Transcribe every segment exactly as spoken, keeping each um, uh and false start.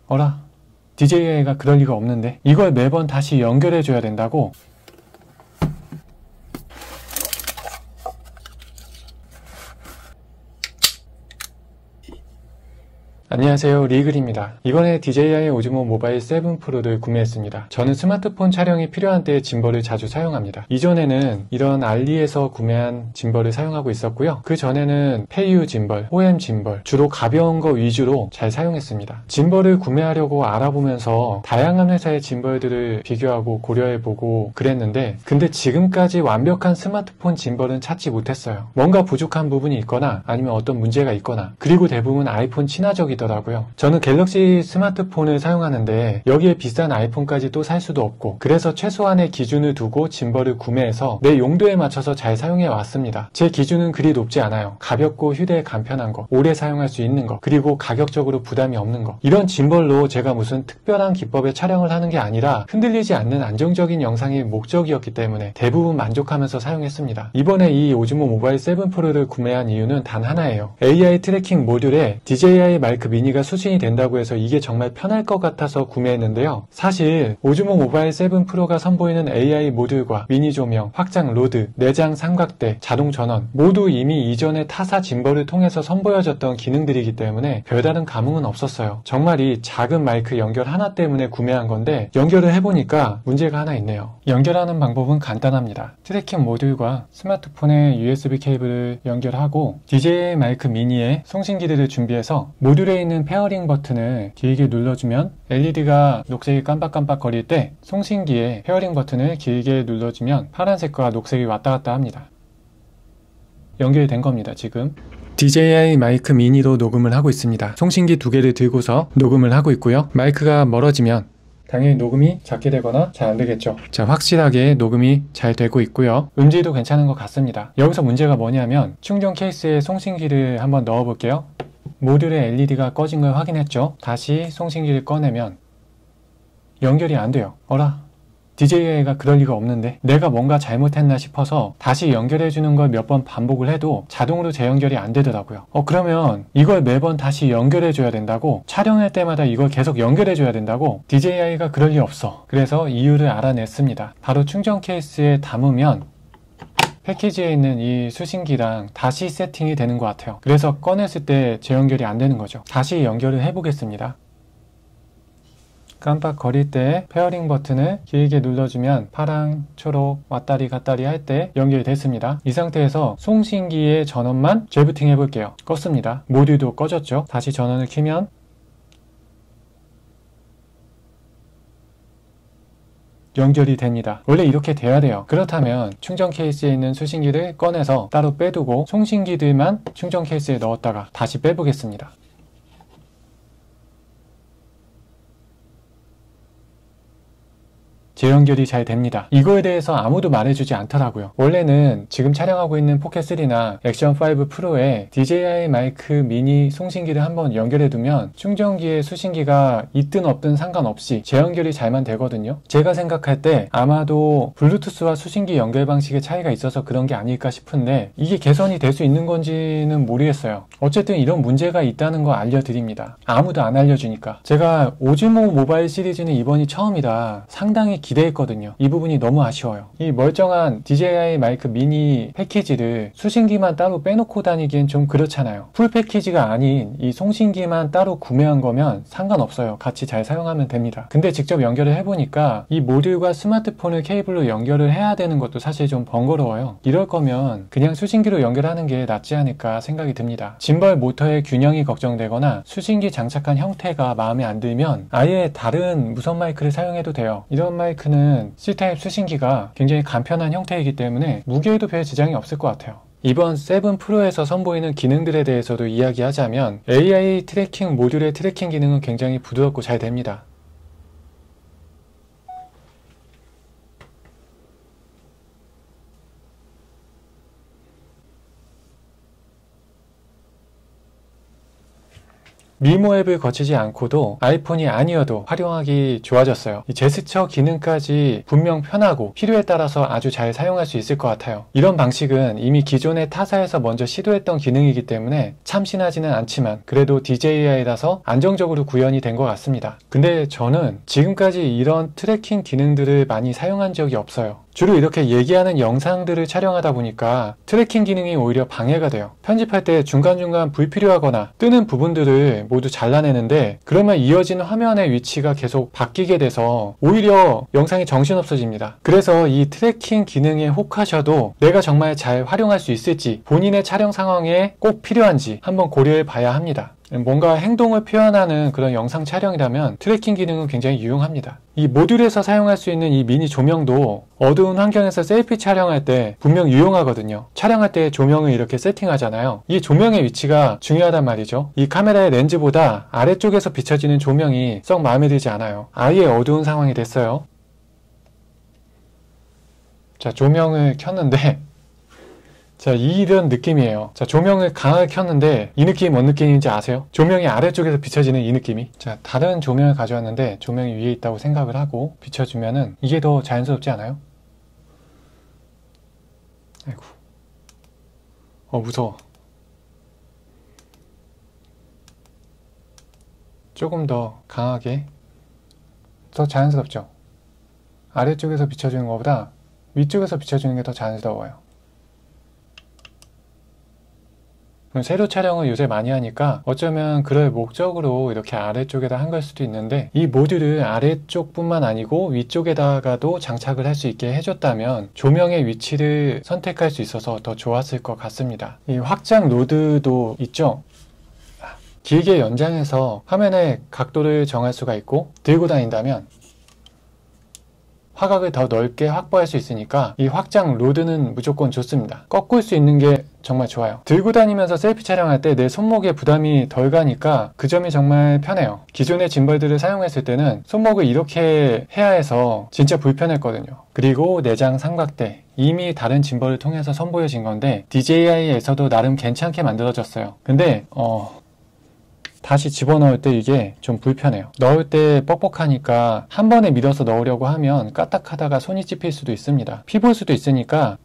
어라? 디제이아이가 그럴 리가 없는데? 이걸 매번 다시 연결해줘야 된다고? 안녕하세요, 리글입니다. 이번에 디제이아이 오즈모 모바일 세븐 프로를 구매했습니다. 저는 스마트폰 촬영이 필요한 때에 짐벌을 자주 사용합니다. 이전에는 이런 알리에서 구매한 짐벌을 사용하고 있었고요. 그 전에는 페이유 짐벌, 오엠 짐벌, 주로 가벼운 거 위주로 잘 사용했습니다. 짐벌을 구매하려고 알아보면서 다양한 회사의 짐벌들을 비교하고 고려해보고 그랬는데, 근데 지금까지 완벽한 스마트폰 짐벌은 찾지 못했어요. 뭔가 부족한 부분이 있거나 아니면 어떤 문제가 있거나, 그리고 대부분 아이폰 친화적이 더라고요. 저는 갤럭시 스마트폰을 사용하는데 여기에 비싼 아이폰까지 또 살 수도 없고, 그래서 최소한의 기준을 두고 짐벌을 구매해서 내 용도에 맞춰서 잘 사용해 왔습니다. 제 기준은 그리 높지 않아요. 가볍고 휴대에 간편한 거, 오래 사용할 수 있는 거, 그리고 가격적으로 부담이 없는 거. 이런 짐벌로 제가 무슨 특별한 기법의 촬영을 하는 게 아니라 흔들리지 않는 안정적인 영상이 목적이었기 때문에 대부분 만족하면서 사용했습니다. 이번에 이 오즈모 모바일 세븐 프로를 구매한 이유는 단 하나예요. 에이아이 트래킹 모듈에 디제이아이 마이크 미니가 수신이 된다고 해서 이게 정말 편할 것 같아서 구매했는데요. 사실 오즈모 모바일 세븐 프로가 선보이는 에이아이 모듈과 미니 조명, 확장 로드, 내장 삼각대, 자동 전원 모두 이미 이전의 타사 짐벌을 통해서 선보여졌던 기능들이기 때문에 별다른 감흥은 없었어요. 정말 이 작은 마이크 연결 하나 때문에 구매한 건데, 연결을 해보니까 문제가 하나 있네요. 연결하는 방법은 간단합니다. 트래킹 모듈과 스마트폰의 유에스비 케이블을 연결하고 디제이아이 마이크 미니에 송신기들을 준비해서 모듈에 있는 페어링 버튼을 길게 눌러주면 엘이디가 녹색이 깜빡깜빡 거릴 때 송신기에 페어링 버튼을 길게 눌러주면 파란색과 녹색이 왔다 갔다 합니다. 연결이 된 겁니다. 지금 디제이아이 마이크 미니로 녹음을 하고 있습니다. 송신기 두 개를 들고서 녹음을 하고 있고요. 마이크가 멀어지면 당연히 녹음이 작게 되거나 잘 안되겠죠. 자, 확실하게 녹음이 잘 되고 있고요. 음질도 괜찮은 것 같습니다. 여기서 문제가 뭐냐면 충전 케이스에 송신기를 한번 넣어 볼게요. 모듈의 엘이디가 꺼진 걸 확인했죠. 다시 송신기를 꺼내면 연결이 안 돼요. 어라? 디제이아이가 그럴 리가 없는데? 내가 뭔가 잘못했나 싶어서 다시 연결해주는 걸 몇 번 반복을 해도 자동으로 재연결이 안 되더라고요. 어 그러면 이걸 매번 다시 연결해줘야 된다고? 촬영할 때마다 이걸 계속 연결해줘야 된다고? 디제이아이가 그럴 리 없어. 그래서 이유를 알아냈습니다. 바로 충전 케이스에 담으면 패키지에 있는 이 수신기랑 다시 세팅이 되는 것 같아요. 그래서 꺼냈을 때 재연결이 안 되는 거죠. 다시 연결을 해보겠습니다. 깜빡거릴 때 페어링 버튼을 길게 눌러주면 파랑, 초록, 왔다리 갔다리 할 때 연결이 됐습니다. 이 상태에서 송신기의 전원만 재부팅 해볼게요. 껐습니다. 모듈도 꺼졌죠. 다시 전원을 켜면 연결이 됩니다. 원래 이렇게 돼야 돼요. 그렇다면 충전 케이스에 있는 수신기를 꺼내서 따로 빼두고 송신기들만 충전 케이스에 넣었다가 다시 빼보겠습니다. 재연결이 잘 됩니다. 이거에 대해서 아무도 말해주지 않더라고요. 원래는 지금 촬영하고 있는 포켓쓰리나 액션 파이브 프로에 디제이아이 마이크 미니 송신기를 한번 연결해두면 충전기에 수신기가 있든 없든 상관없이 재연결이 잘만 되거든요. 제가 생각할 때 아마도 블루투스와 수신기 연결 방식의 차이가 있어서 그런 게 아닐까 싶은데, 이게 개선이 될 수 있는 건지는 모르겠어요. 어쨌든 이런 문제가 있다는 거 알려드립니다. 아무도 안 알려주니까. 제가 오즈모 모바일 시리즈는 이번이 처음이라 상당히 기대했거든요. 이 부분이 너무 아쉬워요. 이 멀쩡한 디제이아이 마이크 미니 패키지를 수신기만 따로 빼놓고 다니기엔 좀 그렇잖아요. 풀 패키지가 아닌 이 송신기만 따로 구매한 거면 상관없어요. 같이 잘 사용하면 됩니다. 근데 직접 연결을 해보니까 이 모듈과 스마트폰을 케이블로 연결을 해야 되는 것도 사실 좀 번거로워요. 이럴 거면 그냥 수신기로 연결하는 게 낫지 않을까 생각이 듭니다. 짐벌 모터의 균형이 걱정되거나 수신기 장착한 형태가 마음에 안 들면 아예 다른 무선 마이크를 사용해도 돼요. 이런 마이크 마이크는 C타입 수신기가 굉장히 간편한 형태이기 때문에 무게에도 별 지장이 없을 것 같아요. 이번 세븐 프로에서 선보이는 기능들에 대해서도 이야기하자면 에이아이 트래킹 모듈의 트래킹 기능은 굉장히 부드럽고 잘 됩니다. 미모 앱을 거치지 않고도 아이폰이 아니어도 활용하기 좋아졌어요. 이 제스처 기능까지 분명 편하고 필요에 따라서 아주 잘 사용할 수 있을 것 같아요. 이런 방식은 이미 기존의 타사에서 먼저 시도했던 기능이기 때문에 참신하지는 않지만 그래도 디제이아이라서 안정적으로 구현이 된 것 같습니다. 근데 저는 지금까지 이런 트래킹 기능들을 많이 사용한 적이 없어요. 주로 이렇게 얘기하는 영상들을 촬영하다 보니까 트래킹 기능이 오히려 방해가 돼요. 편집할 때 중간중간 불필요하거나 뜨는 부분들을 모두 잘라내는데 그러면 이어지는 화면의 위치가 계속 바뀌게 돼서 오히려 영상이 정신없어집니다. 그래서 이 트래킹 기능에 혹하셔도 내가 정말 잘 활용할 수 있을지 본인의 촬영 상황에 꼭 필요한지 한번 고려해 봐야 합니다. 뭔가 행동을 표현하는 그런 영상 촬영이라면 트래킹 기능은 굉장히 유용합니다. 이 모듈에서 사용할 수 있는 이 미니 조명도 어두운 환경에서 셀피 촬영할 때 분명 유용하거든요. 촬영할 때 조명을 이렇게 세팅하잖아요. 이 조명의 위치가 중요하단 말이죠. 이 카메라의 렌즈보다 아래쪽에서 비춰지는 조명이 썩 마음에 들지 않아요. 아예 어두운 상황이 됐어요. 자, 조명을 켰는데 자, 이런 느낌이에요. 자, 조명을 강하게 켰는데 이 느낌이 뭔 느낌인지 아세요? 조명이 아래쪽에서 비춰지는 이 느낌이. 자, 다른 조명을 가져왔는데 조명이 위에 있다고 생각을 하고 비춰주면은 이게 더 자연스럽지 않아요? 아이고. 어, 무서워. 조금 더 강하게. 더 자연스럽죠? 아래쪽에서 비춰주는 것보다 위쪽에서 비춰주는 게 더 자연스러워요. 세로 촬영을 요새 많이 하니까 어쩌면 그럴 목적으로 이렇게 아래쪽에다 한 걸 수도 있는데 이 모듈을 아래쪽뿐만 아니고 위쪽에다가도 장착을 할 수 있게 해줬다면 조명의 위치를 선택할 수 있어서 더 좋았을 것 같습니다. 이 확장 로드도 있죠? 길게 연장해서 화면의 각도를 정할 수가 있고 들고 다닌다면 화각을 더 넓게 확보할 수 있으니까 이 확장 로드는 무조건 좋습니다. 꺾을 수 있는 게 정말 좋아요. 들고 다니면서 셀피 촬영할 때 내 손목에 부담이 덜 가니까 그 점이 정말 편해요. 기존의 짐벌들을 사용했을 때는 손목을 이렇게 해야 해서 진짜 불편했거든요. 그리고 내장 삼각대, 이미 다른 짐벌을 통해서 선보여진 건데 디제이아이에서도 나름 괜찮게 만들어졌어요. 근데 어... 다시 집어넣을 때 이게 좀 불편해요. 넣을 때 뻑뻑하니까 한 번에 밀어서 넣으려고 하면 까딱하다가 손이 찝힐 수도 있습니다. 피볼 수도 있으니까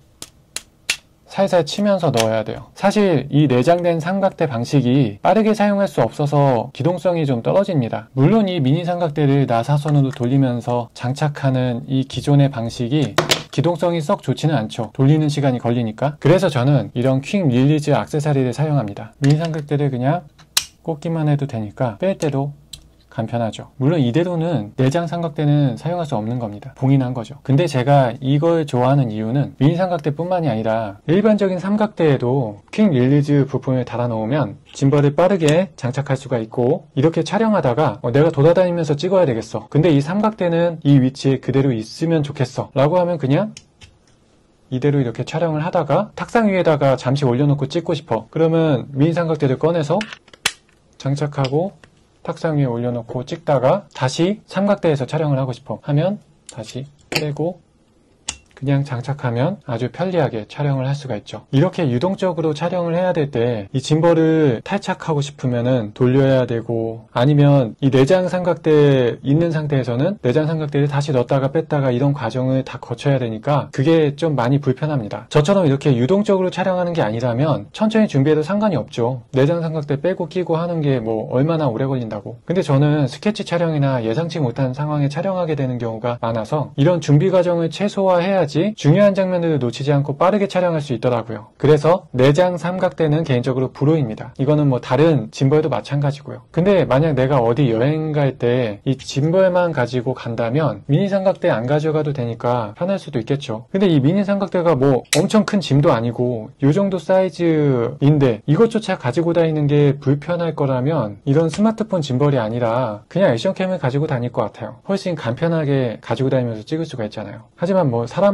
살살 치면서 넣어야 돼요. 사실 이 내장된 삼각대 방식이 빠르게 사용할 수 없어서 기동성이 좀 떨어집니다. 물론 이 미니 삼각대를 나사선으로 돌리면서 장착하는 이 기존의 방식이 기동성이 썩 좋지는 않죠. 돌리는 시간이 걸리니까. 그래서 저는 이런 퀵 릴리즈 액세서리를 사용합니다. 미니 삼각대를 그냥 꽂기만 해도 되니까 뺄 때도 간편하죠. 물론 이대로는 내장 삼각대는 사용할 수 없는 겁니다. 봉인한 거죠. 근데 제가 이걸 좋아하는 이유는 미니 삼각대 뿐만이 아니라 일반적인 삼각대에도 퀵 릴리즈 부품을 달아 놓으면 짐벌을 빠르게 장착할 수가 있고 이렇게 촬영하다가 어, 내가 돌아다니면서 찍어야 되겠어. 근데 이 삼각대는 이 위치에 그대로 있으면 좋겠어 라고 하면 그냥 이대로 이렇게 촬영을 하다가 탁상 위에다가 잠시 올려놓고 찍고 싶어. 그러면 미니 삼각대를 꺼내서 장착하고 탁상 위에 올려놓고 찍다가 다시 삼각대에서 촬영을 하고 싶어 하면 다시 빼고 그냥 장착하면 아주 편리하게 촬영을 할 수가 있죠. 이렇게 유동적으로 촬영을 해야 될 때 이 짐벌을 탈착하고 싶으면은 돌려야 되고 아니면 이 내장 삼각대 있는 상태에서는 내장 삼각대를 다시 넣었다가 뺐다가 이런 과정을 다 거쳐야 되니까 그게 좀 많이 불편합니다. 저처럼 이렇게 유동적으로 촬영하는 게 아니라면 천천히 준비해도 상관이 없죠. 내장 삼각대 빼고 끼고 하는 게 뭐 얼마나 오래 걸린다고. 근데 저는 스케치 촬영이나 예상치 못한 상황에 촬영하게 되는 경우가 많아서 이런 준비 과정을 최소화해야지 중요한 장면들을 놓치지 않고 빠르게 촬영할 수 있더라고요. 그래서 내장 삼각대는 개인적으로 불호입니다. 이거는 뭐 다른 짐벌도 마찬가지고요. 근데 만약 내가 어디 여행 갈 때 이 짐벌만 가지고 간다면 미니 삼각대 안 가져가도 되니까 편할 수도 있겠죠. 근데 이 미니 삼각대가 뭐 엄청 큰 짐도 아니고 이 정도 사이즈인데 이것조차 가지고 다니는 게 불편할 거라면 이런 스마트폰 짐벌이 아니라 그냥 액션캠을 가지고 다닐 것 같아요. 훨씬 간편하게 가지고 다니면서 찍을 수가 있잖아요. 하지만 뭐 사람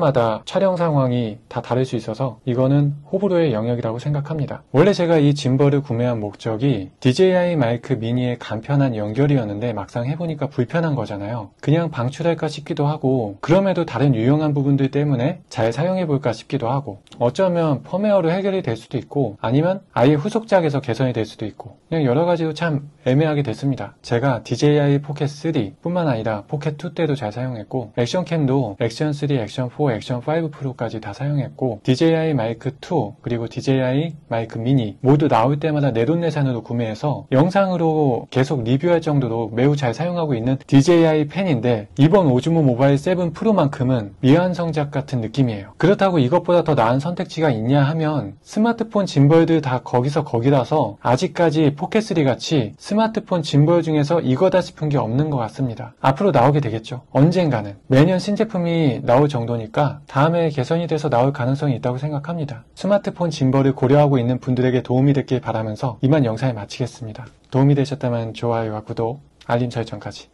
카메라마다 촬영 상황이 다 다를 수 있어서 이거는 호불호의 영역이라고 생각합니다. 원래 제가 이 짐벌을 구매한 목적이 디제이아이 마이크 미니의 간편한 연결이었는데 막상 해보니까 불편한 거잖아요. 그냥 방출할까 싶기도 하고 그럼에도 다른 유용한 부분들 때문에 잘 사용해볼까 싶기도 하고 어쩌면 펌웨어로 해결이 될 수도 있고 아니면 아예 후속작에서 개선이 될 수도 있고 그냥 여러가지로 참 애매하게 됐습니다. 제가 디제이아이 포켓 쓰리 뿐만 아니라 포켓 투 때도 잘 사용했고 액션캠도 액션 쓰리, 액션 사, 액션 오 프로까지 다 사용했고 디제이아이 마이크 투 그리고 디제이아이 마이크 미니 모두 나올 때마다 내돈내산으로 구매해서 영상으로 계속 리뷰할 정도로 매우 잘 사용하고 있는 디제이아이 팬인데 이번 오즈모 모바일 세븐 프로만큼은 미완성작 같은 느낌이에요. 그렇다고 이것보다 더 나은 선택지가 있냐 하면 스마트폰 짐벌들 다 거기서 거기라서 아직까지 포켓 쓰리 같이 스마트폰 짐벌 중에서 이거다 싶은 게 없는 것 같습니다. 앞으로 나오게 되겠죠. 언젠가는. 매년 신제품이 나올 정도니까 다음에 개선이 돼서 나올 가능성이 있다고 생각합니다. 스마트폰 짐벌을 고려하고 있는 분들에게 도움이 됐길 바라면서 이만 영상을 마치겠습니다. 도움이 되셨다면 좋아요와 구독, 알림 설정까지.